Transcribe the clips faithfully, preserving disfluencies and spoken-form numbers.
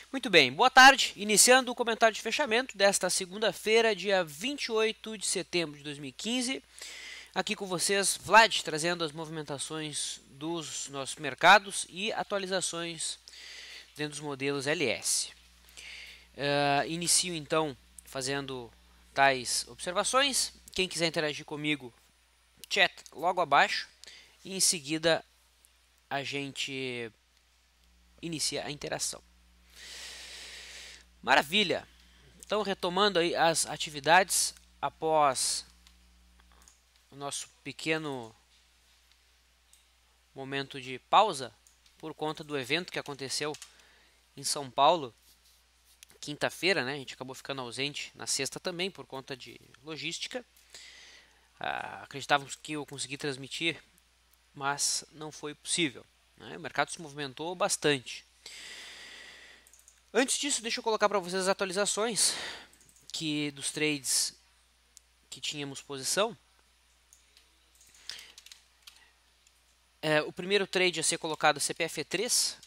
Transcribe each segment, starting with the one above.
Muito bem, boa tarde. Iniciando o comentário de fechamento desta segunda-feira, dia vinte e oito de setembro de dois mil e quinze. Aqui com vocês, Vlad, trazendo as movimentações dos nossos mercados e atualizações dentro dos modelos L S. Uh, inicio então fazendo tais observações. Quem quiser interagir comigo, chat logo abaixo. E em seguida a gente inicia a interação. Maravilha! Então, retomando aí as atividades após o nosso pequeno momento de pausa por conta do evento que aconteceu em São Paulo, quinta-feira, né? A gente acabou ficando ausente na sexta também por conta de logística. Ah, acreditávamos que eu consegui transmitir, mas não foi possível, né? O mercado se movimentou bastante. Antes disso, deixa eu colocar para vocês as atualizações que dos trades que tínhamos posição. É, o primeiro trade a ser colocado é C P F três,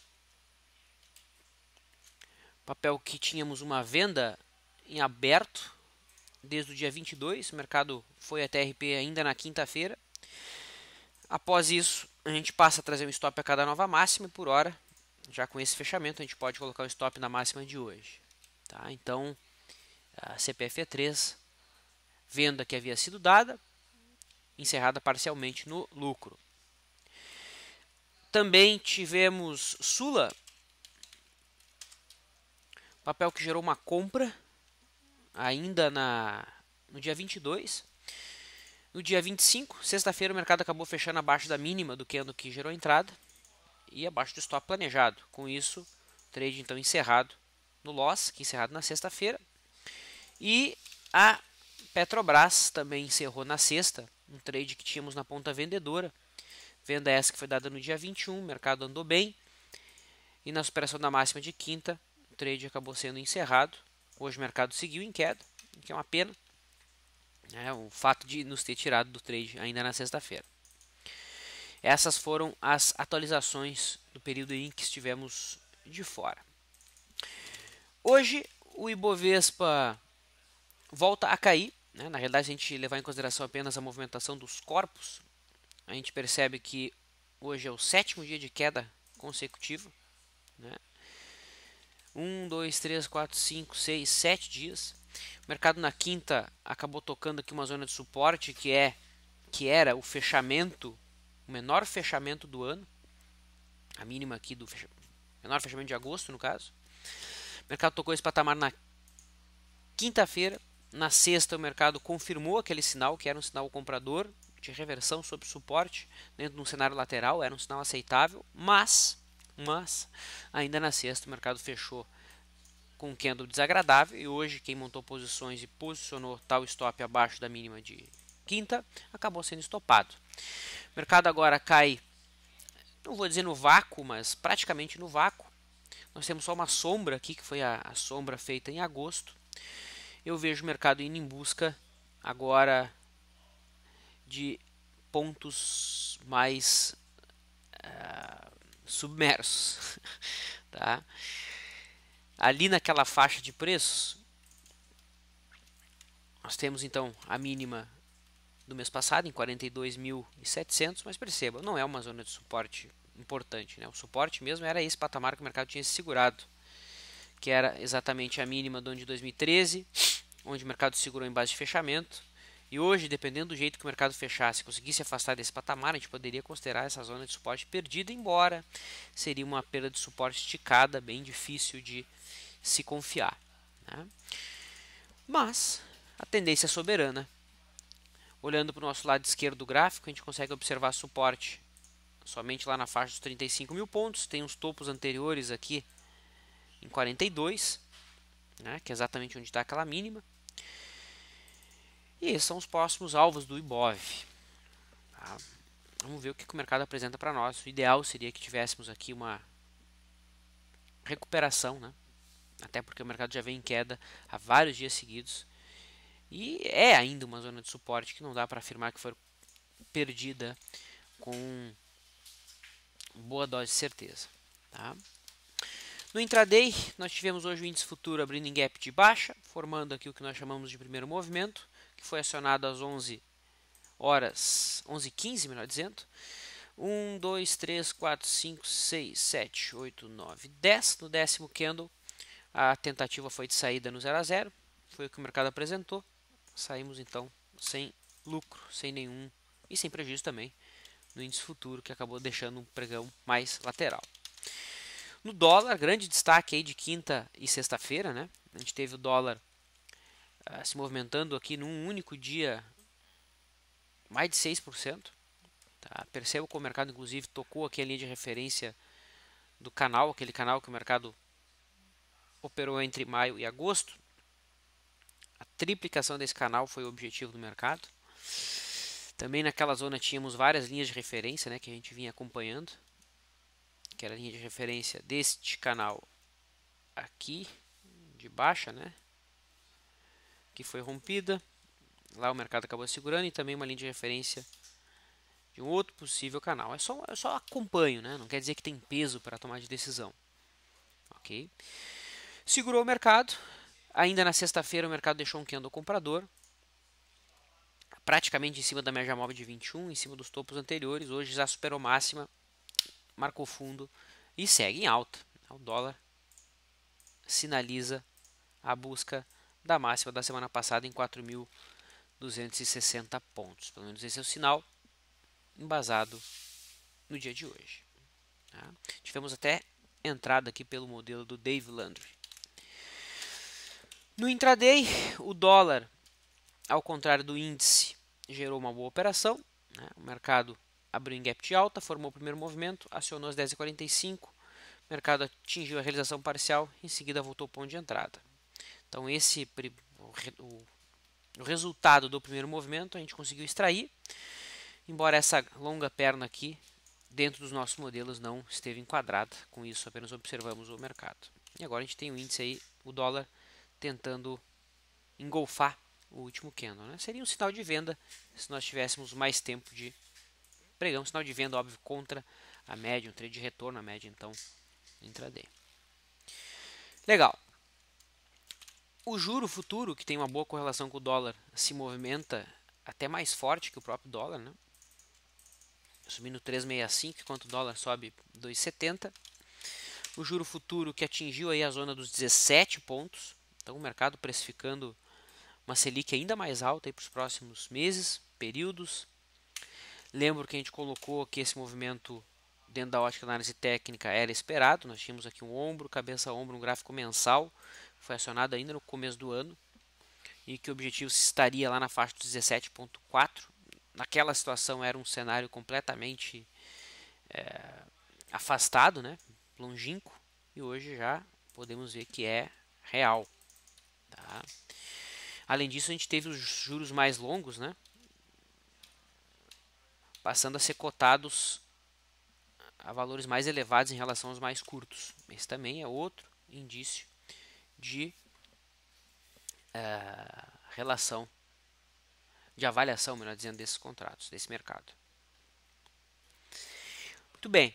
papel que tínhamos uma venda em aberto desde o dia vinte e dois, o mercado foi até R P ainda na quinta-feira. Após isso, a gente passa a trazer um stop a cada nova máxima e por hora, já com esse fechamento, a gente pode colocar um stop na máxima de hoje. Tá? Então, a C P F três, venda que havia sido dada, encerrada parcialmente no lucro. Também tivemos Sula, papel que gerou uma compra ainda na, no dia vinte e dois. No dia vinte e cinco, sexta-feira, o mercado acabou fechando abaixo da mínima do candle que gerou a entrada e abaixo do stop planejado. Com isso, o trade então encerrado no loss, que encerrado na sexta-feira. E a Petrobras também encerrou na sexta, um trade que tínhamos na ponta vendedora. Venda essa que foi dada no dia vinte e um, o mercado andou bem. E na superação da máxima de quinta, o trade acabou sendo encerrado. Hoje o mercado seguiu em queda, o que é uma pena. É o fato de nos ter tirado do trade ainda na sexta-feira. Essas foram as atualizações do período em que estivemos de fora. Hoje o Ibovespa volta a cair, né? Na realidade, se a gente levar em consideração apenas a movimentação dos corpos, a gente percebe que hoje é o sétimo dia de queda consecutiva, né? um, dois, três, quatro, cinco, seis, sete dias. O mercado na quinta acabou tocando aqui uma zona de suporte que é que era o fechamento, o menor fechamento do ano, a mínima aqui do fecha, menor fechamento de agosto no caso. O mercado tocou esse patamar na quinta-feira. Na sexta o mercado confirmou aquele sinal que era um sinal comprador de reversão sobre suporte dentro de um cenário lateral, era um sinal aceitável, mas mas ainda na sexta o mercado fechou com um candle desagradável e hoje quem montou posições e posicionou tal stop abaixo da mínima de quinta acabou sendo estopado. O mercado agora cai, não vou dizer no vácuo, mas praticamente no vácuo. Nós temos só uma sombra aqui, que foi a, a sombra feita em agosto. Eu vejo o mercado indo em busca agora de pontos mais uh, submersos. Tá? Ali naquela faixa de preços, nós temos então a mínima do mês passado em quarenta e dois mil e setecentos, mas perceba, não é uma zona de suporte importante, né? O suporte mesmo era esse patamar que o mercado tinha se segurado, que era exatamente a mínima do ano de dois mil e treze, onde o mercado segurou em base de fechamento. E hoje, dependendo do jeito que o mercado fechasse, conseguisse afastar desse patamar, a gente poderia considerar essa zona de suporte perdida, embora seria uma perda de suporte esticada, bem difícil de se confiar, né? Mas a tendência é soberana. Olhando para o nosso lado esquerdo do gráfico, a gente consegue observar suporte somente lá na faixa dos trinta e cinco mil pontos. Tem os topos anteriores aqui em quarenta e dois, né, que é exatamente onde está aquela mínima. E esses são os próximos alvos do Ibov. Tá? Vamos ver o que o mercado apresenta para nós. O ideal seria que tivéssemos aqui uma recuperação, né? Até porque o mercado já vem em queda há vários dias seguidos. E é ainda uma zona de suporte que não dá para afirmar que foi perdida com boa dose de certeza. Tá? No intraday, nós tivemos hoje o índice futuro abrindo em gap de baixa, formando aqui o que nós chamamos de primeiro movimento, que foi acionado às onze horas, onze e quinze, melhor dizendo. um, dois, três, quatro, cinco, seis, sete, oito, nove, dez. No décimo candle, a tentativa foi de saída no zero a zero, foi o que o mercado apresentou. Saímos então sem lucro, sem nenhum e sem prejuízo também no índice futuro, que acabou deixando um pregão mais lateral. No dólar, grande destaque aí de quinta e sexta-feira, né? A gente teve o dólar uh, se movimentando aqui num único dia mais de seis por cento. Tá? Percebo que o mercado, inclusive, tocou aqui a linha de referência do canal, aquele canal que o mercado operou entre maio e agosto. A triplicação desse canal foi o objetivo do mercado. Também naquela zona tínhamos várias linhas de referência, né, que a gente vinha acompanhando, que era a linha de referência deste canal aqui, de baixa, né, que foi rompida. Lá o mercado acabou segurando, e também uma linha de referência de um outro possível canal. É só, eu só acompanho, né, não quer dizer que tem peso para tomar de decisão. Ok? Segurou o mercado. Ainda na sexta-feira o mercado deixou um candle comprador, praticamente em cima da média móvel de vinte e um, em cima dos topos anteriores. Hoje já superou máxima, marcou fundo e segue em alta. O dólar sinaliza a busca da máxima da semana passada em quatro mil duzentos e sessenta pontos. Pelo menos esse é o sinal embasado no dia de hoje. Tá? Tivemos até entrada aqui pelo modelo do Dave Landry. No intraday, o dólar, ao contrário do índice, gerou uma boa operação. Né? O mercado abriu em gap de alta, formou o primeiro movimento, acionou às dez e quarenta e cinco, o mercado atingiu a realização parcial, em seguida voltou ao ponto de entrada. Então esse o, o, o resultado do primeiro movimento a gente conseguiu extrair, embora essa longa perna aqui, dentro dos nossos modelos, não esteve enquadrada. Com isso apenas observamos o mercado. E agora a gente tem o índice aí, o dólar, tentando engolfar o último candle, né? Seria um sinal de venda se nós tivéssemos mais tempo de pregão. Um sinal de venda, óbvio, contra a média, um trade de retorno à média, então, intraday. Legal. O juro futuro, que tem uma boa correlação com o dólar, se movimenta até mais forte que o próprio dólar, né? Subindo três vírgula sessenta e cinco, enquanto o dólar sobe dois vírgula setenta. O juro futuro que atingiu aí a zona dos dezessete pontos. Então o mercado precificando uma Selic ainda mais alta para os próximos meses, períodos. Lembro que a gente colocou que esse movimento dentro da ótica da análise técnica era esperado. Nós tínhamos aqui um ombro, cabeça ombro, um gráfico mensal, foi acionado ainda no começo do ano, e que o objetivo estaria lá na faixa dos dezessete vírgula quatro. Naquela situação era um cenário completamente é, afastado, né? Longínquo, e hoje já podemos ver que é real. Tá? Além disso, a gente teve os juros mais longos, né? Passando a ser cotados a valores mais elevados em relação aos mais curtos. Esse também é outro indício de uh, relação, de avaliação, melhor dizendo, desses contratos, desse mercado. Muito bem.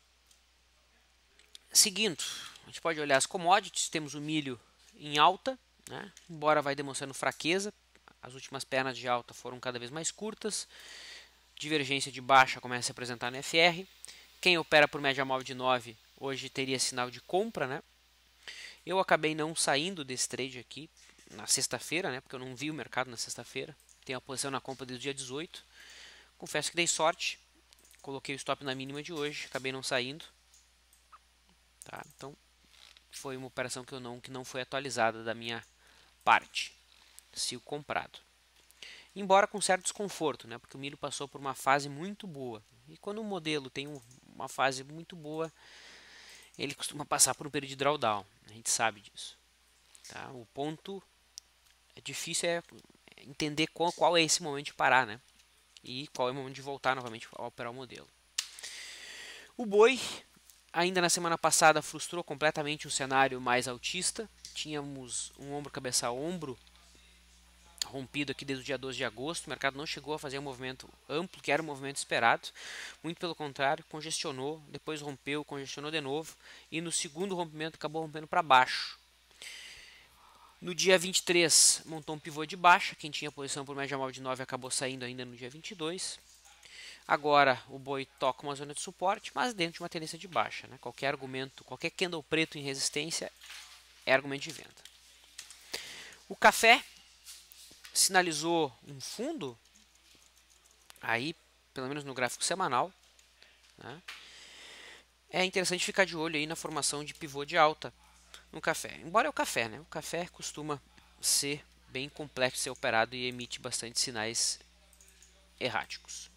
Seguindo, a gente pode olhar as commodities. Temos o milho em alta, né? Embora vai demonstrando fraqueza, as últimas pernas de alta foram cada vez mais curtas. Divergência de baixa começa a se apresentar no F R. Quem opera por média móvel de nove hoje teria sinal de compra, né? Eu acabei não saindo desse trade aqui na sexta-feira, né? Porque eu não vi o mercado na sexta-feira. Tenho a posição na compra desde o dia dezoito. Confesso que dei sorte. Coloquei o stop na mínima de hoje, acabei não saindo. Tá? Então foi uma operação que eu não que não foi atualizada da minha parte, se o comprado. Embora com certo desconforto, né? Porque o milho passou por uma fase muito boa. E quando um modelo tem um, uma fase muito boa, ele costuma passar por um período de drawdown. A gente sabe disso. Tá? O ponto é difícil é entender qual, qual é esse momento de parar, né? E qual é o momento de voltar novamente a operar o modelo. O boi, ainda na semana passada, frustrou completamente um cenário mais altista. Tínhamos um ombro cabeça a ombro rompido aqui desde o dia doze de agosto, o mercado não chegou a fazer um movimento amplo, que era o movimento esperado, muito pelo contrário, congestionou, depois rompeu, congestionou de novo, e no segundo rompimento acabou rompendo para baixo. No dia vinte e três montou um pivô de baixa, quem tinha posição por média móvel de nove acabou saindo ainda no dia vinte e dois. Agora o boi toca uma zona de suporte, mas dentro de uma tendência de baixa, né? Qualquer argumento, qualquer candle preto em resistência é argumento de venda. O café sinalizou um fundo, aí pelo menos no gráfico semanal, né? É interessante ficar de olho aí na formação de pivô de alta no café. Embora é o café, né? O café costuma ser bem complexo de ser operado e emite bastante sinais erráticos.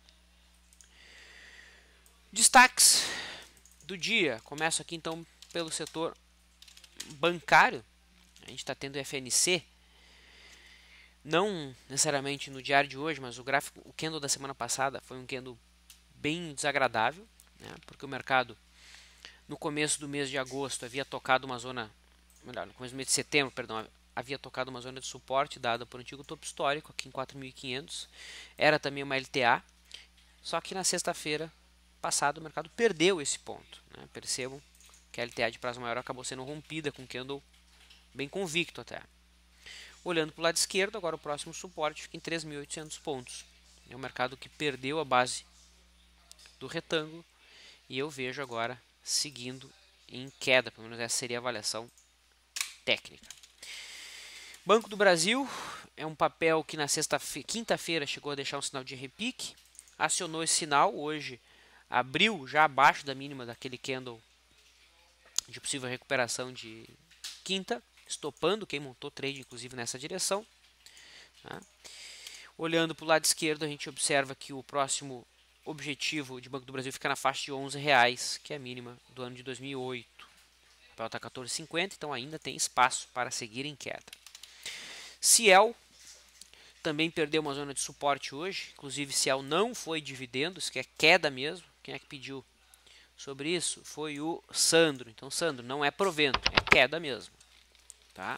Destaques do dia. Começo aqui então pelo setor bancário. A gente está tendo F N C. Não necessariamente no diário de hoje, mas o gráfico, o candle da semana passada foi um candle bem desagradável, né? Porque o mercado no começo do mês de agosto havia tocado uma zona, melhor, no começo do mês de setembro, perdão, havia tocado uma zona de suporte dada por um antigo topo histórico aqui em quatro mil e quinhentos. Era também uma L T A, só que na sexta-feira passada o mercado perdeu esse ponto, né? Percebam que a L T A de prazo maior acabou sendo rompida com um candle bem convicto até. Olhando para o lado esquerdo, agora o próximo suporte fica em três mil e oitocentos pontos. É um mercado que perdeu a base do retângulo e eu vejo agora seguindo em queda, pelo menos essa seria a avaliação técnica. Banco do Brasil é um papel que na sexta quinta-feira chegou a deixar um sinal de repique, acionou esse sinal, hoje abriu já abaixo da mínima daquele candle de possível recuperação de quinta, estopando quem montou trade inclusive nessa direção. Tá? Olhando para o lado esquerdo, a gente observa que o próximo objetivo de Banco do Brasil fica na faixa de onze reais, que é a mínima do ano de dois mil e oito. O papel está quatorze e cinquenta, então ainda tem espaço para seguir em queda. Ciel também perdeu uma zona de suporte hoje, inclusive Ciel não foi dividendo, isso que é queda mesmo. Quem é que pediu sobre isso? Foi o Sandro. Então, Sandro, não é provento, é queda mesmo. Tá?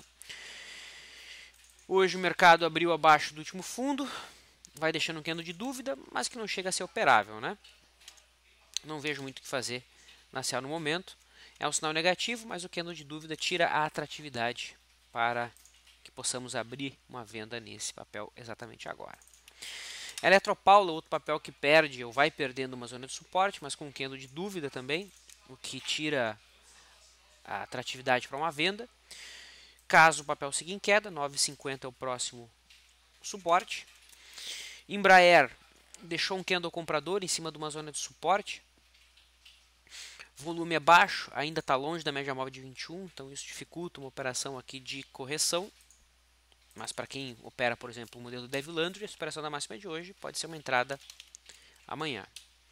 Hoje o mercado abriu abaixo do último fundo, vai deixando um candle de dúvida, mas que não chega a ser operável, né? Não vejo muito o que fazer na Ciel no momento. É um sinal negativo, mas o candle de dúvida tira a atratividade para que possamos abrir uma venda nesse papel exatamente agora. Eletropaulo, outro papel que perde ou vai perdendo uma zona de suporte, mas com um candle de dúvida também, o que tira a atratividade para uma venda. Caso o papel siga em queda, nove e cinquenta é o próximo suporte. Embraer deixou um candle comprador em cima de uma zona de suporte. Volume é baixo, ainda está longe da média móvel de vinte e um, então isso dificulta uma operação aqui de correção. Mas para quem opera, por exemplo, o modelo Devil Landry, a superação da máxima de hoje pode ser uma entrada amanhã.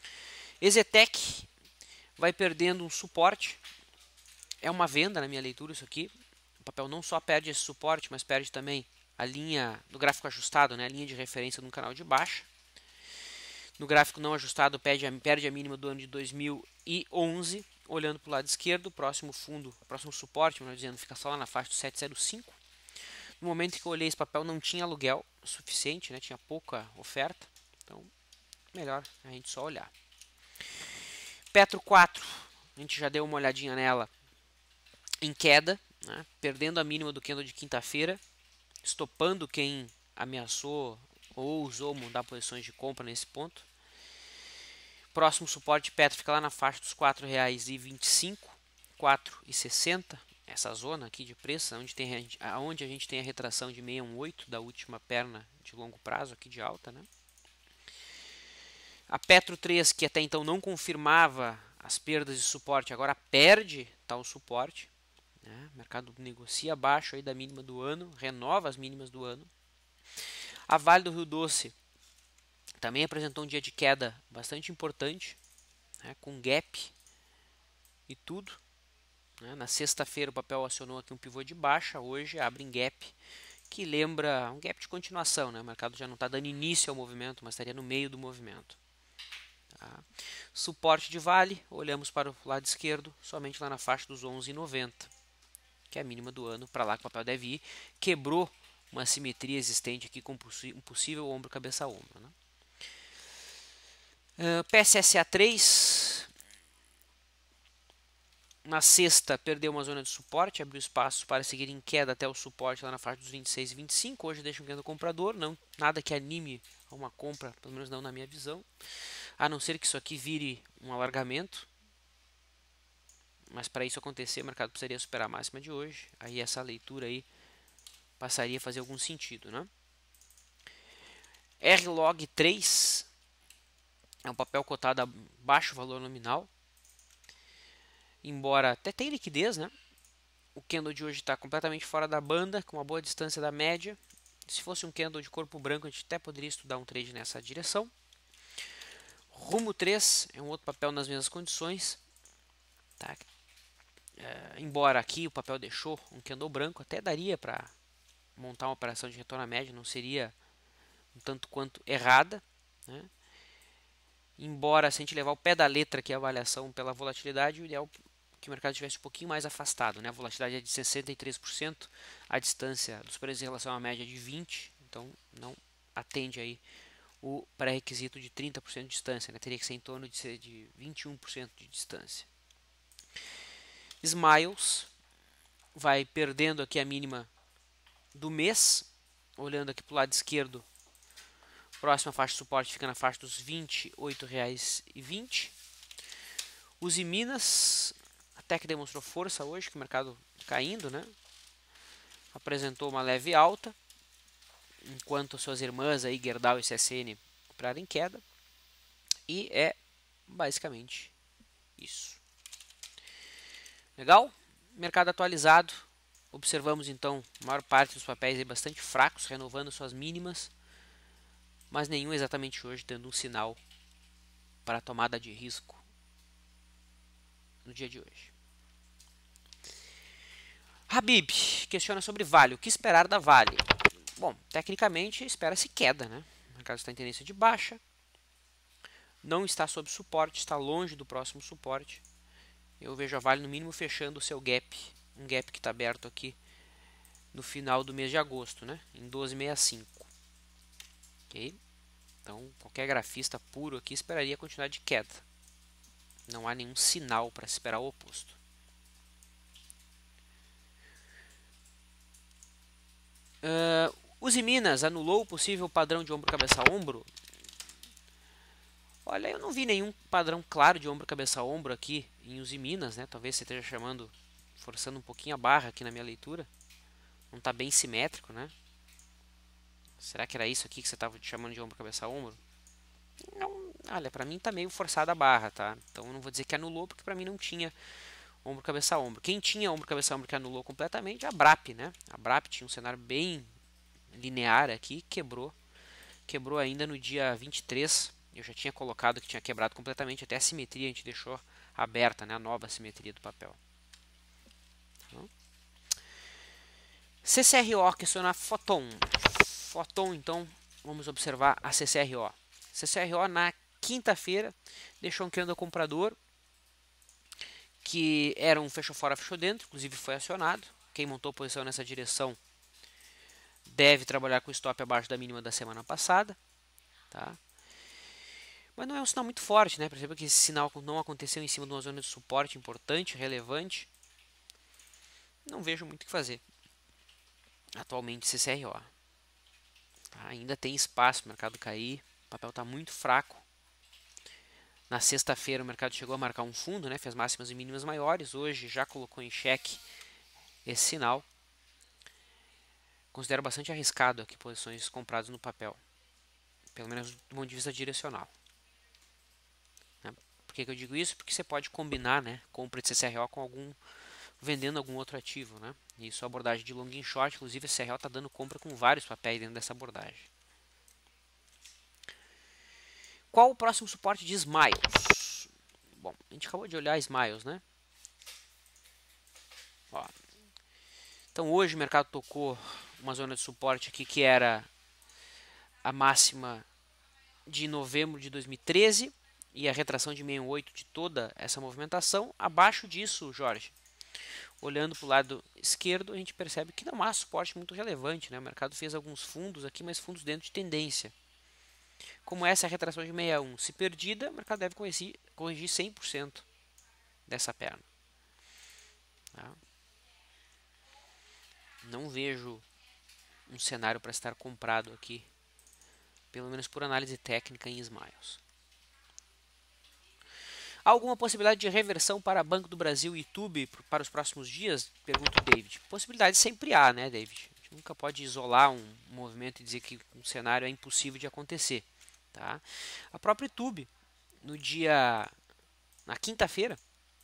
Exetec vai perdendo um suporte. É uma venda na minha leitura isso aqui. O papel não só perde esse suporte, mas perde também a linha do gráfico ajustado, né, a linha de referência no canal de baixa. No gráfico não ajustado perde a, perde a mínima do ano de dois mil e onze. Olhando para o lado esquerdo, o próximo fundo, o próximo suporte, melhor dizendo, fica só lá na faixa do sete zero cinco. No momento que eu olhei esse papel não tinha aluguel suficiente, né, tinha pouca oferta. Então, melhor a gente só olhar. Petro quatro, a gente já deu uma olhadinha nela em queda, né, perdendo a mínima do candle de quinta-feira, estopando quem ameaçou ou ousou mudar posições de compra nesse ponto. Próximo suporte Petro fica lá na faixa dos quatro reais e vinte e cinco, quatro reais e sessenta. Essa zona aqui de preço, onde, tem, onde a gente tem a retração de seiscentos e dezoito da última perna de longo prazo aqui de alta, né? A Petro três, que até então não confirmava as perdas de suporte, agora perde tal suporte, né? O mercado negocia abaixo aí da mínima do ano, renova as mínimas do ano. A Vale do Rio Doce também apresentou um dia de queda bastante importante, né? Com gap e tudo. Na sexta-feira o papel acionou aqui um pivô de baixa, hoje abre em gap, que lembra um gap de continuação, né? O mercado já não está dando início ao movimento, mas estaria no meio do movimento. Tá? Suporte de Vale, olhamos para o lado esquerdo, somente lá na faixa dos onze reais e noventa, que é a mínima do ano, para lá que o papel deve ir. Quebrou uma simetria existente aqui com um possível ombro, cabeça, ombro, né? Uh, P S S A três, na sexta perdeu uma zona de suporte, abriu espaço para seguir em queda até o suporte lá na faixa dos vinte e seis e vinte e cinco. Hoje deixa um candle comprador, não, nada que anime a uma compra, pelo menos não na minha visão, a não ser que isso aqui vire um alargamento. Mas para isso acontecer, o mercado precisaria superar a máxima de hoje. Aí essa leitura aí passaria a fazer algum sentido, né? R log três é um papel cotado a baixo valor nominal, embora até tenha liquidez, né? O candle de hoje está completamente fora da banda, com uma boa distância da média. Se fosse um candle de corpo branco, a gente até poderia estudar um trade nessa direção. Rumo três é um outro papel nas mesmas condições, tá? É, embora aqui o papel deixou um candle branco, até daria para montar uma operação de retorno à média, não seria um tanto quanto errada, né? Embora, se a gente levar o pé da letra aqui a avaliação pela volatilidade, o ideal é que o mercado estivesse um pouquinho mais afastado, né? A volatilidade é de sessenta e três por cento, a distância dos preços em relação à média é de vinte por cento, então não atende aí o pré-requisito de trinta por cento de distância, né? Teria que ser em torno de, ser de vinte e um por cento de distância. Smiles vai perdendo aqui a mínima do mês, olhando aqui para o lado esquerdo, próxima faixa de suporte fica na faixa dos vinte e oito reais e vinte centavos. Uzi Minas até que demonstrou força hoje, que o mercado caindo, né? Apresentou uma leve alta, enquanto suas irmãs aí, Gerdau e C S N, operaram em queda. E é basicamente isso. Legal? Mercado atualizado. Observamos então a maior parte dos papéis aí bastante fracos, renovando suas mínimas, mas nenhum exatamente hoje dando um sinal para a tomada de risco no dia de hoje. Habib questiona sobre Vale. O que esperar da Vale? Bom, tecnicamente espera-se queda, né? O mercado está em tendência de baixa, não está sob suporte, está longe do próximo suporte. Eu vejo a Vale no mínimo fechando o seu gap, um gap que está aberto aqui no final do mês de agosto, né? Em doze vírgula sessenta e cinco. Ok? Então, qualquer grafista puro aqui esperaria continuar de queda. Não há nenhum sinal para se esperar o oposto. Uh, Uzi Minas anulou o possível padrão de ombro, cabeça, ombro. Olha, eu não vi nenhum padrão claro de ombro, cabeça, ombro aqui em Uzi Minas, né? Talvez você esteja chamando, forçando um pouquinho a barra aqui na minha leitura. Não está bem simétrico, né? Será que era isso aqui que você estava chamando de ombro, cabeça, ombro? Não, olha, para mim tá meio forçada a barra, tá? Então eu não vou dizer que anulou, porque para mim não tinha ombro, cabeça, ombro. Quem tinha ombro, cabeça, ombro que anulou completamente é a Brap, né? A Brap tinha um cenário bem linear aqui, quebrou. Quebrou ainda no dia vinte e três. Eu já tinha colocado que tinha quebrado completamente, até a simetria a gente deixou aberta, né? A nova simetria do papel. Então, C C R O questiona Photon. Photon, então, vamos observar a C C R O. C C R O na quinta-feira deixou um candle comprador, que era um fechou fora, fechou dentro, inclusive foi acionado. Quem montou posição nessa direção deve trabalhar com stop abaixo da mínima da semana passada, tá? Mas não é um sinal muito forte, né? Perceba que esse sinal não aconteceu em cima de uma zona de suporte importante, relevante. Não vejo muito o que fazer. Atualmente C C R O. Tá? Ainda tem espaço para o mercado cair. O papel está muito fraco. Na sexta-feira o mercado chegou a marcar um fundo, né? Fez máximas e mínimas maiores. Hoje já colocou em xeque esse sinal. Considero bastante arriscado aqui posições compradas no papel. Pelo menos do ponto de vista direcional. Né? Por que, que eu digo isso? Porque você pode combinar, né, compra de C C R O com algum, vendendo algum outro ativo, né? Isso é abordagem de long e short. Inclusive a C C R O está dando compra com vários papéis dentro dessa abordagem. Qual o próximo suporte de Smiles? Bom, a gente acabou de olhar Smiles, né? Ó. Então hoje o mercado tocou uma zona de suporte aqui que era a máxima de novembro de dois mil e treze e a retração de sessenta e oito de toda essa movimentação. Abaixo disso, Jorge, Olhando para o lado esquerdo, a gente percebe que não há suporte muito relevante, né? O mercado fez alguns fundos aqui, mas fundos dentro de tendência. Como essa é a retração de sessenta e um, se perdida, o mercado deve corrigir, corrigir cem por cento dessa perna. Tá? Não vejo um cenário para estar comprado aqui, pelo menos por análise técnica em Smiles. Há alguma possibilidade de reversão para Banco do Brasil e YouTube para os próximos dias? Pergunta o David. Possibilidade sempre há, né, David? A gente nunca pode isolar um movimento e dizer que um cenário é impossível de acontecer. Tá? A própria YouTube, no dia, na quinta-feira,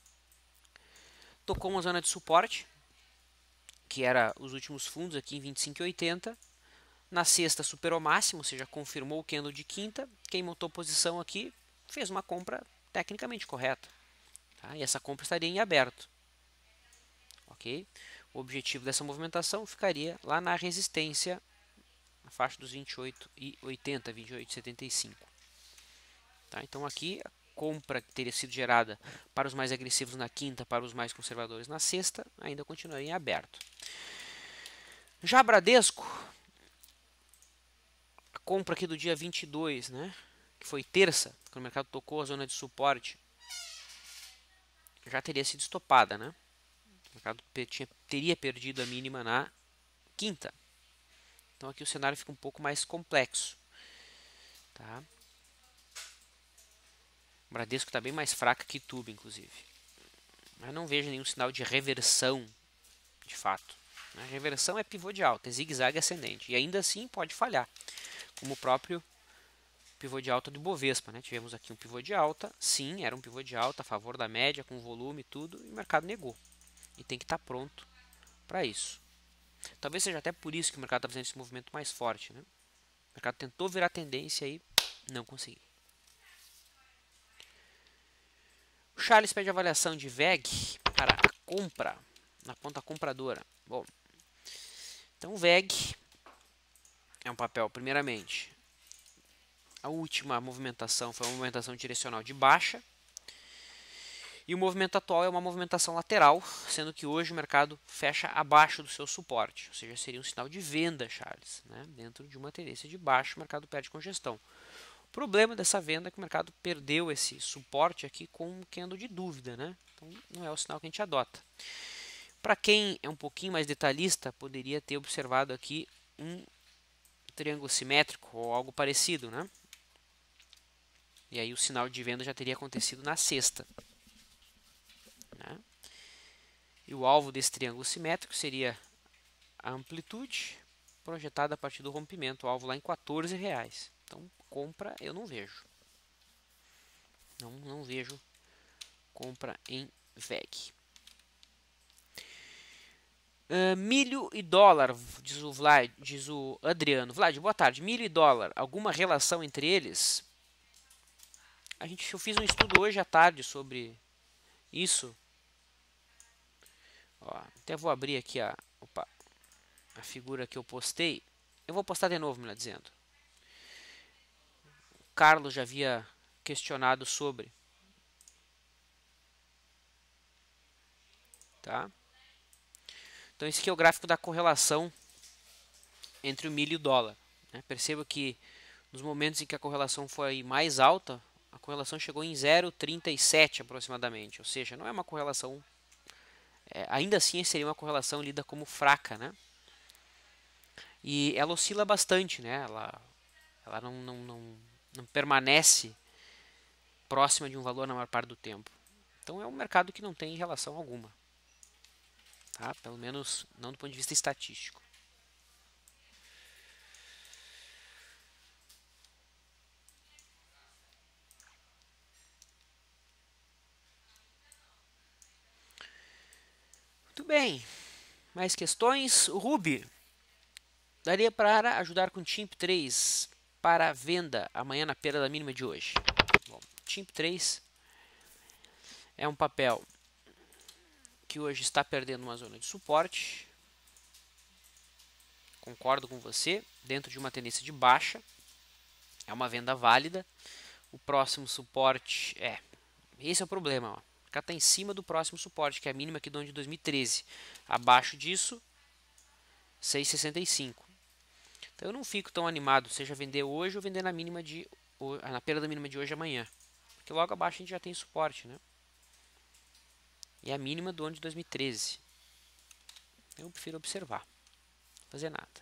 tocou uma zona de suporte, que era os últimos fundos aqui em vinte e cinco e oitenta. Na sexta superou máximo, ou seja, confirmou o candle de quinta. Quem montou posição aqui fez uma compra tecnicamente correta. Tá? E essa compra estaria em aberto. Ok? O objetivo dessa movimentação ficaria lá na resistência, na faixa dos vinte e oito e oitenta, vinte e oito e setenta e cinco. Tá? Então aqui a compra que teria sido gerada para os mais agressivos na quinta, para os mais conservadores na sexta, ainda continuaria em aberto. Já Bradesco, a compra aqui do dia vinte e dois, né, que foi terça, quando o mercado tocou a zona de suporte, já teria sido estopada, né? O mercado tinha, teria perdido a mínima na quinta. Então aqui o cenário fica um pouco mais complexo. Tá? O Bradesco está bem mais fraca que Tube, inclusive. Mas não vejo nenhum sinal de reversão, de fato. A reversão é pivô de alta, é zigue-zague ascendente. E ainda assim pode falhar, como o próprio pivô de alta do Bovespa. Né? Tivemos aqui um pivô de alta, sim, era um pivô de alta a favor da média, com volume e tudo, e o mercado negou. E tem que estar pronto para isso. Talvez seja até por isso que o mercado está fazendo esse movimento mais forte. Né? O mercado tentou virar tendência e não conseguiu. O Charles pede avaliação de V E G para a compra, na ponta compradora. Bom, então o V E G é um papel, primeiramente, a última movimentação foi uma movimentação direcional de baixa. E o movimento atual é uma movimentação lateral, sendo que hoje o mercado fecha abaixo do seu suporte. Ou seja, seria um sinal de venda, Charles. Né? Dentro de uma tendência de baixo, o mercado perde congestão. O problema dessa venda é que o mercado perdeu esse suporte aqui com um candle de dúvida. Né? Então não é o sinal que a gente adota. Para quem é um pouquinho mais detalhista, poderia ter observado aqui um triângulo simétrico ou algo parecido. Né? E aí o sinal de venda já teria acontecido na sexta. Né? E o alvo desse triângulo simétrico seria a amplitude projetada a partir do rompimento, o alvo lá em quatorze reais. Então, compra eu não vejo. Não, não vejo compra em V E G. Uh, milho e dólar, diz o, Vlad, diz o Adriano. Vlad, boa tarde. Milho e dólar, alguma relação entre eles? A gente, eu fiz um estudo hoje à tarde sobre isso. Ó, até vou abrir aqui a, opa, a figura que eu postei. Eu vou postar de novo, melhor dizendo. O Carlos já havia questionado sobre. Tá? Então esse aqui é o gráfico da correlação entre o milho e o dólar. Né? Perceba que nos momentos em que a correlação foi mais alta, a correlação chegou em zero vírgula trinta e sete aproximadamente. Ou seja, não é uma correlação... É, ainda assim seria uma correlação lida como fraca, né? E ela oscila bastante, né? Ela, ela não, não, não, não permanece próxima de um valor na maior parte do tempo. Então é um mercado que não tem relação alguma. Tá? Pelo menos não do ponto de vista estatístico. Muito bem. Mais questões? O Ruby. Daria para ajudar com T I M P três para venda amanhã na perda da mínima de hoje. Bom, T I M P três é um papel que hoje está perdendo uma zona de suporte. Concordo com você. Dentro de uma tendência de baixa. É uma venda válida. O próximo suporte é... Esse é o problema. Ó. mercado está em cima do próximo suporte, que é a mínima aqui do ano de dois mil e treze. Abaixo disso, seis e sessenta e cinco. Então eu não fico tão animado, seja vender hoje ou vender na mínima de na perda da mínima de hoje amanhã. Porque logo abaixo a gente já tem suporte, né? E é a mínima do ano de dois mil e treze. Então eu prefiro observar, não fazer nada.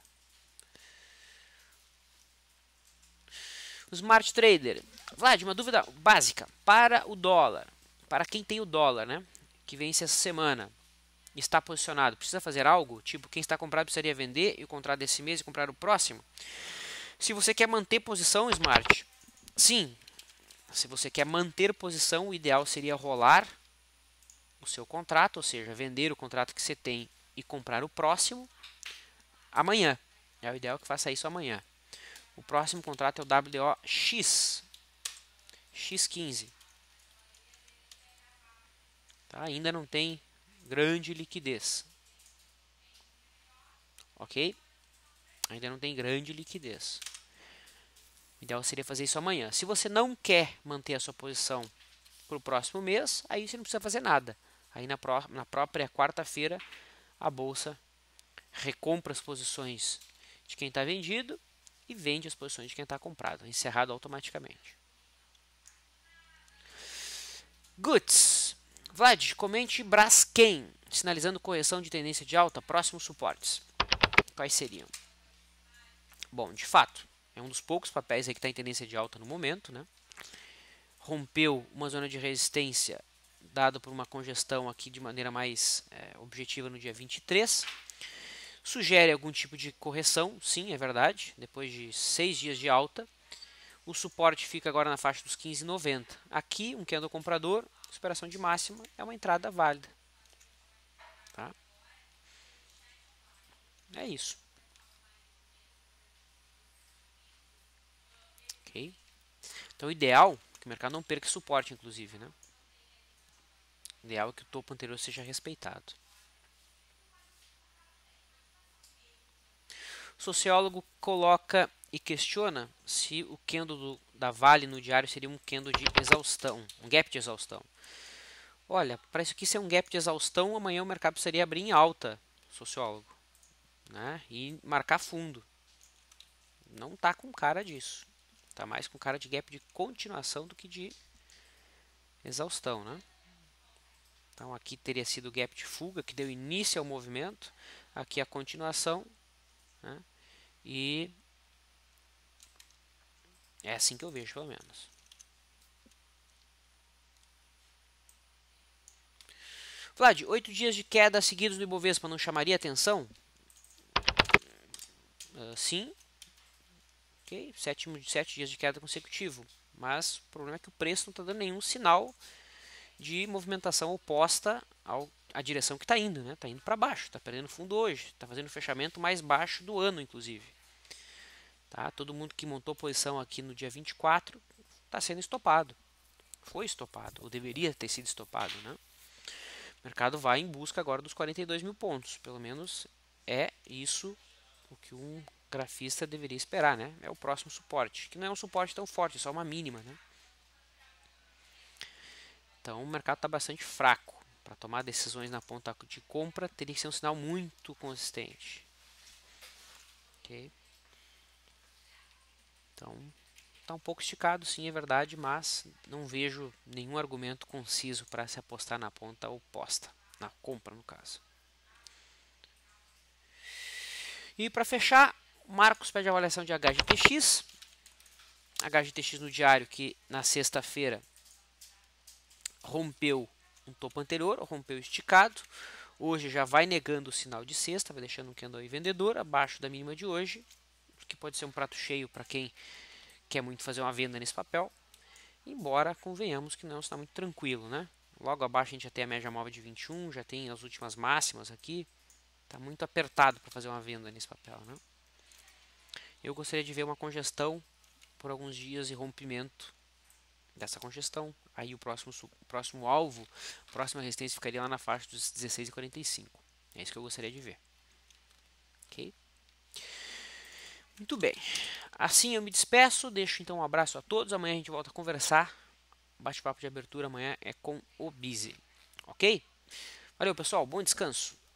O Smart Trader. Vlad, uma dúvida básica. Para o dólar, para quem tem o dólar, né? Que vence essa semana, está posicionado, precisa fazer algo? Tipo, quem está comprado precisaria vender e o contrato desse mês e comprar o próximo? Se você quer manter posição, Smart, sim. Se você quer manter posição, o ideal seria rolar o seu contrato, ou seja, vender o contrato que você tem e comprar o próximo amanhã. É o ideal que faça isso amanhã. O próximo contrato é o W O X, X quinze. Tá? Ainda não tem grande liquidez. Ok? Ainda não tem grande liquidez. O ideal seria fazer isso amanhã. Se você não quer manter a sua posição para o próximo mês, aí você não precisa fazer nada. Aí na, pró na própria quarta-feira, a bolsa recompra as posições de quem está vendido e vende as posições de quem está comprado, encerrado automaticamente. Goods. Vlad, comente Braskem, sinalizando correção de tendência de alta, próximos suportes. Quais seriam? Bom, de fato, é um dos poucos papéis aí que está em tendência de alta no momento, né? Rompeu uma zona de resistência dada por uma congestão aqui de maneira mais é, objetiva no dia vinte e três. Sugere algum tipo de correção, sim, é verdade, depois de seis dias de alta. O suporte fica agora na faixa dos quinze e noventa. Aqui, um candle comprador, superação de máxima, é uma entrada válida. Tá? É isso. Ok? Então, o ideal é que o mercado não perca suporte, inclusive, né? O ideal é que o topo anterior seja respeitado. O sociólogo coloca e questiona se o candle do, da Vale no diário seria um candle de exaustão, um gap de exaustão. Olha, para isso aqui ser um gap de exaustão, amanhã o mercado precisaria abrir em alta, sociólogo, né? E marcar fundo. Não está com cara disso. Está mais com cara de gap de continuação do que de exaustão, né? Então aqui teria sido o gap de fuga que deu início ao movimento. Aqui a continuação, né? E é assim que eu vejo, pelo menos. Vlad, oito dias de queda seguidos do Ibovespa não chamaria atenção? Uh, sim. Ok, sete, sete dias de queda consecutivo. Mas o problema é que o preço não está dando nenhum sinal de movimentação oposta ao, à direção que está indo, né? Está indo para baixo, está perdendo fundo hoje, está fazendo o fechamento mais baixo do ano, inclusive. Tá? Todo mundo que montou posição aqui no dia vinte e quatro está sendo estopado. Foi estopado, ou deveria ter sido estopado, né? O mercado vai em busca agora dos quarenta e dois mil pontos. Pelo menos é isso o que um grafista deveria esperar, né? É o próximo suporte, que não é um suporte tão forte, é só uma mínima, né? Então o mercado está bastante fraco. Para tomar decisões na ponta de compra, teria que ser um sinal muito consistente. Ok? Então, está um pouco esticado, sim, é verdade, mas não vejo nenhum argumento conciso para se apostar na ponta oposta, na compra, no caso. E para fechar, Marcos pede a avaliação de H G T X. H G T X no diário que na sexta-feira rompeu um topo anterior, rompeu esticado. Hoje já vai negando o sinal de sexta, vai deixando um candle aí vendedor abaixo da mínima de hoje, que pode ser um prato cheio para quem quer muito fazer uma venda nesse papel. Embora convenhamos que não está muito tranquilo, né? Logo abaixo a gente já tem a média móvel de vinte e um, já tem as últimas máximas aqui. Está muito apertado para fazer uma venda nesse papel, né? Eu gostaria de ver uma congestão por alguns dias e rompimento dessa congestão. Aí o próximo, o próximo alvo, a próxima resistência ficaria lá na faixa dos dezesseis e quarenta e cinco. É isso que eu gostaria de ver. Ok? Muito bem. Assim eu me despeço. Deixo então um abraço a todos. Amanhã a gente volta a conversar bate-papo de abertura amanhã é com o Bizi. Ok? Valeu, pessoal. Bom descanso.